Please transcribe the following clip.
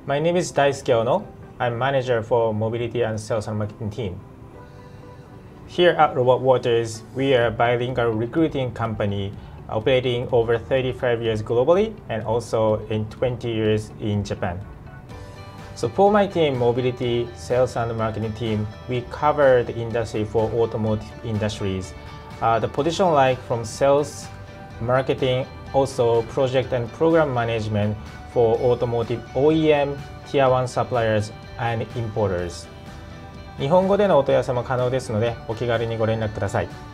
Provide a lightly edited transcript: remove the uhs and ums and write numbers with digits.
My name is Daisuke. I'm manager for mobility and sales and marketing team. Here at Robot Waters, we are a bilingual recruiting company operating over 35 years globally and also in 20 years in Japan. So for my team, mobility, sales and marketing team, we cover the industry for automotive industries. The position like from sales, marketing, also project and program management for automotive OEM, Tier 1 suppliers and importers. 日本語でのお問い合わせも可能ですので、お気軽にご連絡ください。